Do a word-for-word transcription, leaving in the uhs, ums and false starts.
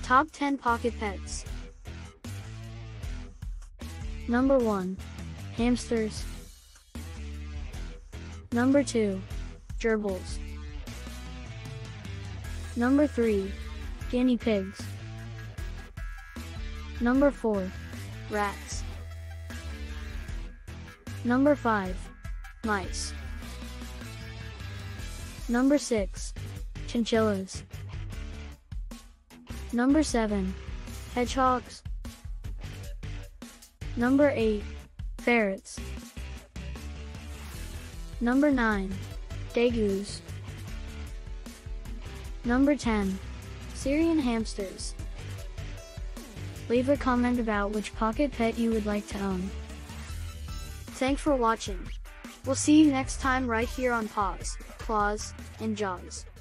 Top ten Pocket Pets. Number one. Hamsters. Number two. Gerbils. Number three. Guinea Pigs. Number four. Rats. Number five. Mice. Number six. Chinchillas. Number seven. Hedgehogs. Number eight. Ferrets. Number nine. Degus. Number ten. Syrian Hamsters. Leave a comment about which pocket pet you would like to own. Thanks for watching. We'll see you next time right here on Paws, Claws, and Jaws.